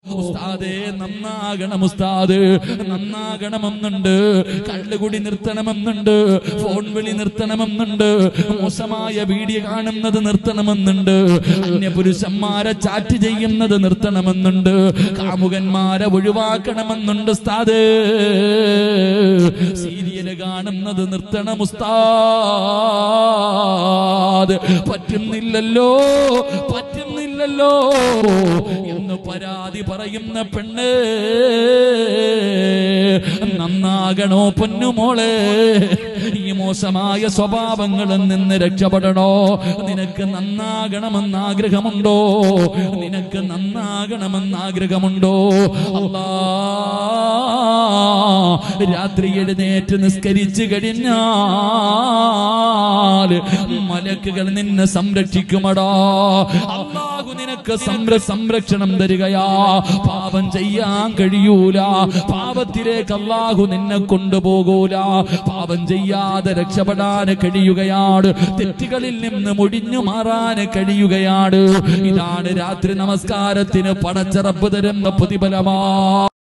ഉസ്താദേ നന്നാകണം ഉസ്താദ്, നന്നാകണമെന്നുണ്ട്. കള്ളുകുടി നിർത്തണമെന്നുണ്ട്, ഫോൺ വിളി നിർത്തണമെന്നുണ്ട്, മോശമായ വീഡിയോ കാണുന്നത് നിർത്തണമെന്നുണ്ട്, അന്യപുരുഷന്മാരെ ചാറ്റ് ചെയ്യുന്നത് നിർത്തണമെന്നുണ്ട്, കാമുകന്മാരെ ഒഴിവാക്കണമെന്നുണ്ട് ഉസ്താദ്, സീരിയല് കാണുന്നത് നിർത്തണം ഉസ്താദ്. പറ്റുന്നില്ലല്ലോ പറ്റുന്നില്ലല്ലോ എന്ന് പരാതി പറയുന്ന പെണ്ണ്, നന്നാകണോ പൊന്നുമോളെ? ഈ മോശമായ സ്വഭാവങ്ങളിൽ നിന്ന് രക്ഷപ്പെടണോ? നിനക്ക് നന്നാകണമെന്ന് ആഗ്രഹമുണ്ടോ? നിനക്ക് നന്നാകണമെന്ന് ആഗ്രഹമുണ്ടോ? രാത്രി എഴുന്നേറ്റ് നിസ്കരിച്ചു കഴിഞ്ഞാൽ മലക്കുകൾ നിന്നെ സംരക്ഷിക്കുമടാ. അല്ലാഹു നിനക്ക് സംരക്ഷണം തരികയാ. പാപം ചെയ്യാൻ കഴിയൂല, പാപത്തിലേക്ക് അല്ലാഹു നിന്നെ കൊണ്ടുപോകൂല. പാപം ചെയ്യാതെ രക്ഷപ്പെടാൻ കഴിയുകയാണ്, തെറ്റുകളിൽ നിന്ന് ഒഴിഞ്ഞു മാറാൻ കഴിയുകയാണ്. ഇതാണ് രാത്രി നമസ്കാരത്തിന് പടച്ച റബ്ബ് തരുന്ന പ്രതിഫലമാ.